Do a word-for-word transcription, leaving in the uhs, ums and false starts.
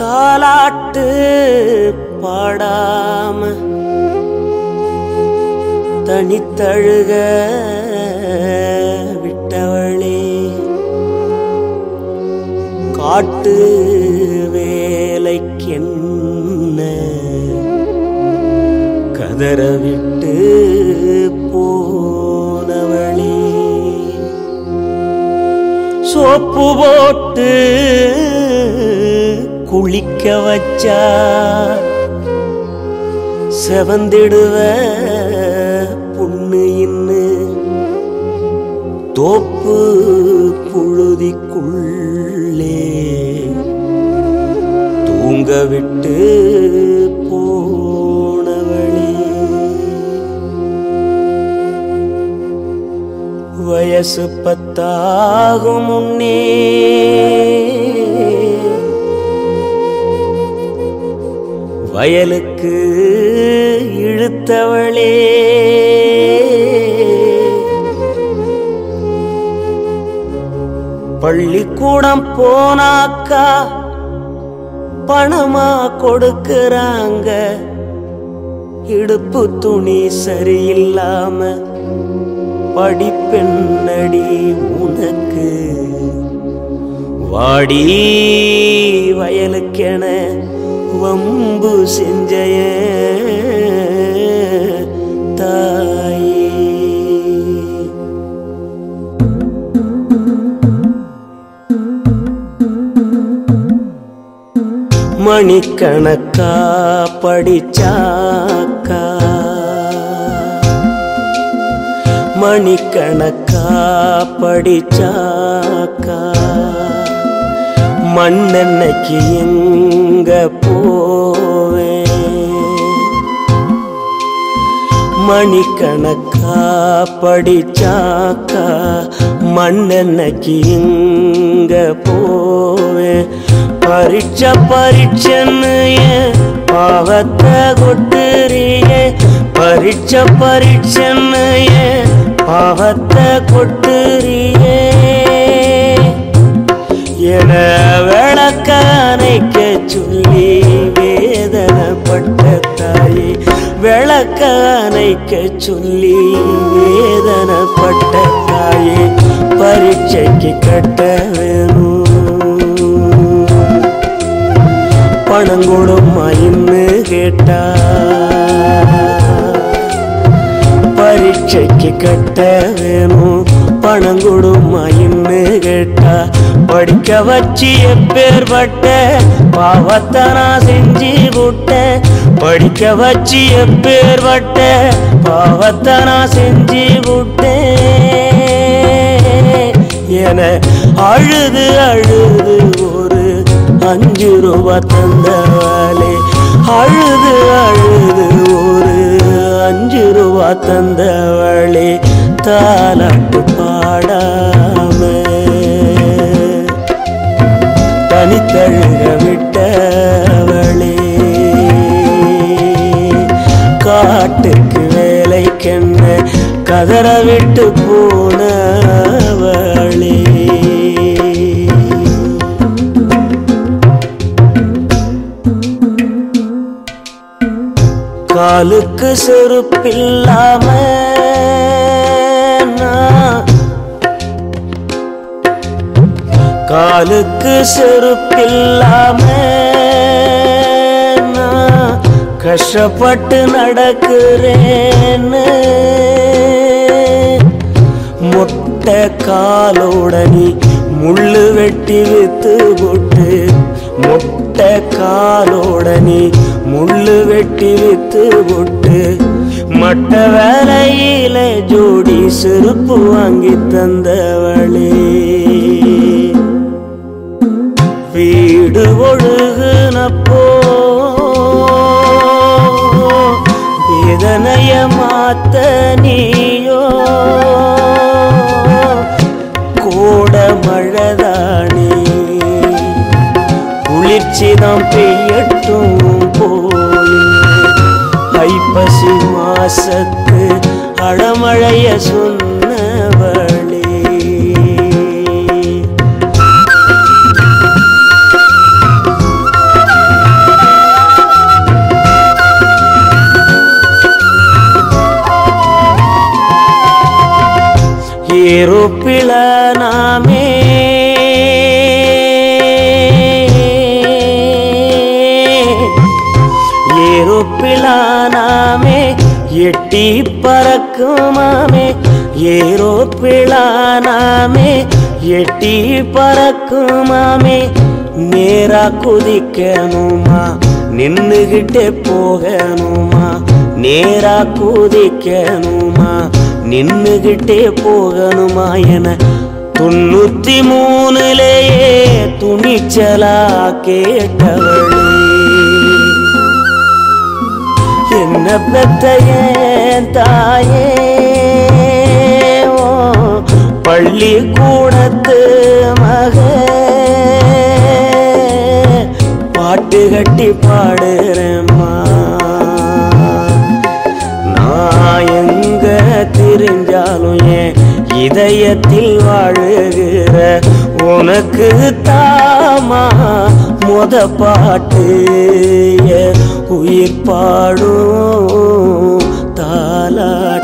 தாலாட்டு பாடாம தனித்தழுக விட்டவளே காட்டு வேலைக்கென்ன கதற விட்டு போனவளே சோப்பு போட்டு குளிக்க வச்சா செவந்திடுவ புண்ணு இன்னு தோப்பு புழுதிக்குள்ளே தூங்க விட்டு போனவளே வயசு பத்தாகும் முன்னே வயலுக்கு இழுத்தவளே பள்ளிக்கூடம் போனாக்கா பணமா கொடுக்கறாங்க இடுப்பு துணி சரியில்லாம படிப்பெண்ணடி உனக்கு வாடி வயலுக்கென வம்பு செஞ்சய தாயே மணிக்கணக்கா படிச்சாக்கா மணிக்கணக்கா படிச்சாக்கா மண்ணென்னைக்கு எங்க போவேன் மணிக்கணக்கா படிச்சாக்கா மண்ணென்னைக்கு எங்க போவேன் பரீட்சை பரீட்சைன்னு பாவத்தை கொட்டுறியே பரீட்சை பரீட்சைன்னு பாவத்தை கொட்டுறியே என விளக்க அணைக்க சொல்லி வேதனைப்பட்ட தாயே விளக்க அணைக்க சொல்லி வேதனைப்பட்ட தாயே பரீட்சைக்கு கட்ட வேணும் பணம் கொடுமா இன்னு கேட்டா பரீட்சைக்கு கட்ட வேணும் பணம் கொடுமா இன்னு கேட்டா படிக்க வச்சு எப்பேற்பட்ட பாவத்தை நான் செஞ்சு விட்டேன் படிக்க வச்சு எப்பேற்பட்ட பாவத்தை நான் செஞ்சு விட்டேன் என அழுது அழுது ஒரு அஞ்சு ரூபா தந்தவளே அழுது அழுது ஒரு அஞ்சு ரூபா தந்தவளே தாலாட்டு பாடாம தனித்தழுக விட்டவளே காட்டுக்கு வேலைக்கென்ன கதற விட்டு போனவளே காலுக்கு செருப்பில்லாம காலுக்கு செருப்பில்லாம கஷ்டப்பட்டு நடக்கிறேன்னு மொட்டை காலோட நீ முள்ளு வெட்டி வித்து போட்டு மொட்டை காலோட நீ முள்ளு வெட்டி வித்து போட்டு மட்ட வேலையில ஜோடி செருப்பு வாங்கி தந்தவளே வீடு ஒழுகுனப்போ வேதனைய மாத்த நீயோ கோட மழைதானே குளிர்ச்சிதான் பெய்யட்டும் போய் ஐப்பசி மாசத்து அடமழைய சொன்னவளே ஏரோப்பிள நாமே ஏரோப்பிள நாமே எட்டி பறக்குமாமே ஏரோப்பிள நாமே எட்டி பறக்குமாமே நேரா குதிக்கணுமா நின்னுகிட்டே போகணுமா நேரா குதிக்கணுமா நின்னுகிட்டே போகணுமா என தொண்ணூத்தி மூணுலேயே துணிச்சலா கேட்டவளே என்ன பெத்த ஏன் தாயே பள்ளி கூடத்து மக பாட்டு கட்டி பாடுறேம்மா நான் எங்க திரிஞ்சாலும் என் இதயத்தில் வாழுகிற உனக்கு தாமா மொத பாட்டு உயிர் பாடும் தாலாட்டு